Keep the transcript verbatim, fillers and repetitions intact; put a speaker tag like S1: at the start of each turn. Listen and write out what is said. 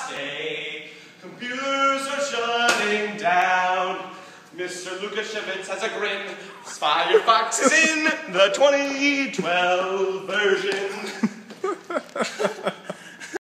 S1: last day. Computers are shutting down. Mister Lukashevitz has a grin. Firefox is in the twenty twelve version.